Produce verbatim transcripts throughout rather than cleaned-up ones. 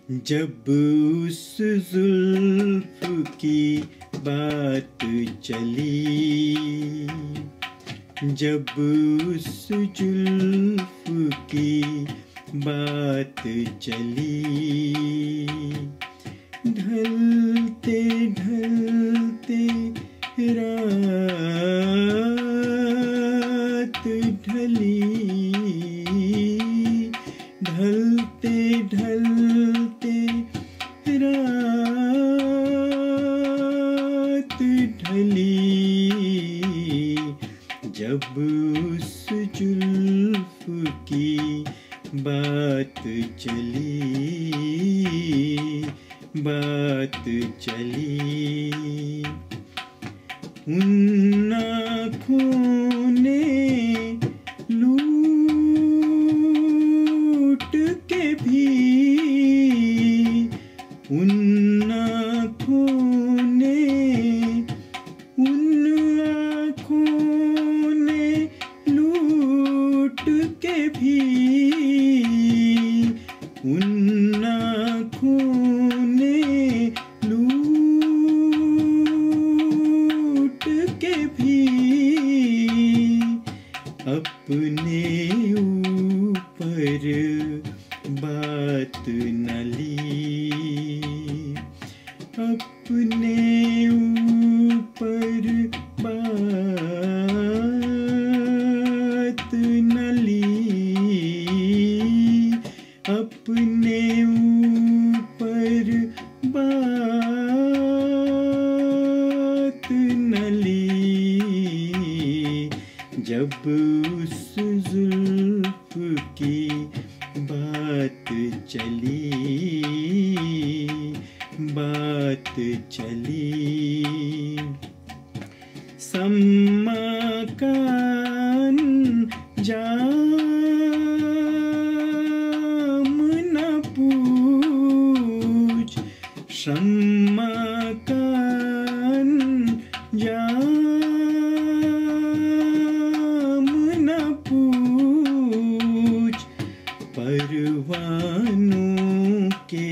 जब उस जुल्फ की बात चली, जब उस जुल्फ की बात चली, ढलते ढलते रात ढली, ढलते ढलते रात ढली, जब उस जुल्फ की बात चली, बात चली। उन आँखों ने लूट के भी, उन आँखों ने, उन आँखों ने लूट के भी, उन आँखों ने लूट के भी अपने ऊपर बात न ली, अपने ऊपर बात न ली, अपने ऊपर बात न ली, जब उस जुल्फ की बात चली, बात चली। सम्मा का अंजाम न पूछ, सम्मा का अंजाम न पूछ, परवानों के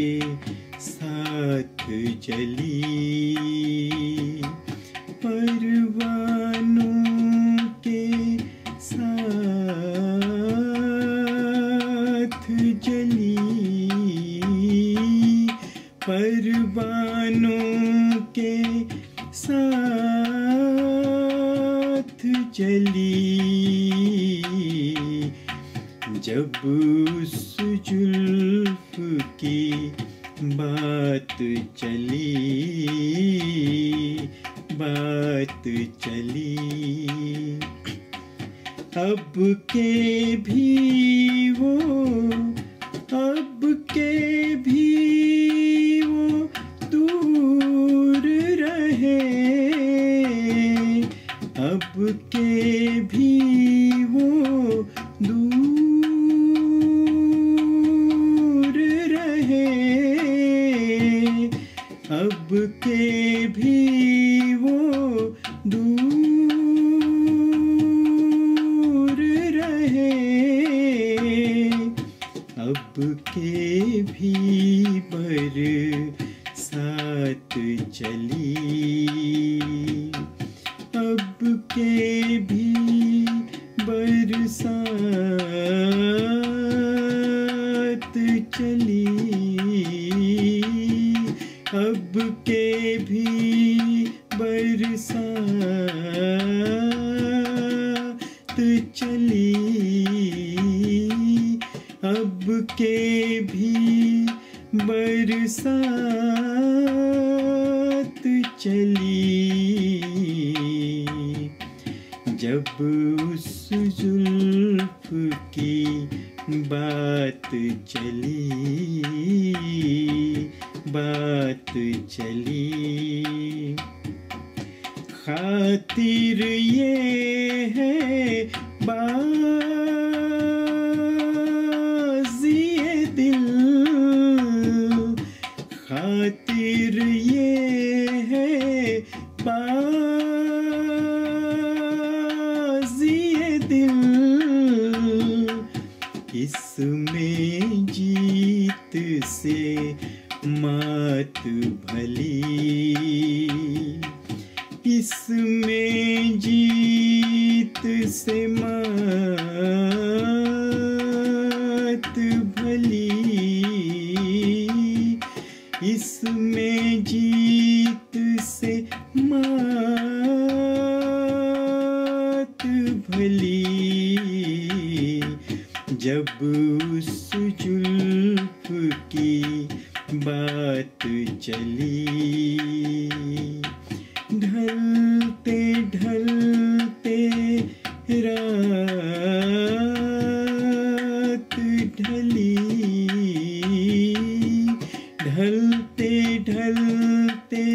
साथ जली, परवानों के साथ जली, परवानों के साथ जली, जब उस जुल्फ की बात चली, बात चली। अब के भी वो, अब के भी वो दूर रहे, अब के भी वो दूर रहे, अब के भी वो दूर रहे, अब के भी बरसात चली, अब के भी बरसात चली, अब के भी बरसात चली, अब के भी बरसात चली, जब उस जुल्फ की बात चली, बात चली। खातिर ये है बाज़िए दिल, खातिर ये है बाज़िए दिल, इसमें जीत से मात भली, इसमें जीत से मात भली, इसमें जीत से मात भली। जब उस जुल्फ की बात चली, ढलते ढलते रात ढली, ढलते ढलते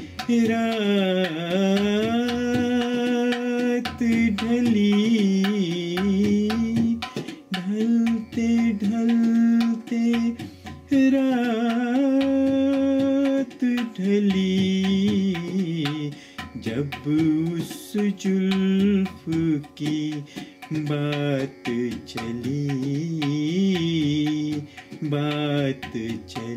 रात ढली, ढलते ढलते रात ढली। जब उस जुल्फ की बात चली, बात चली।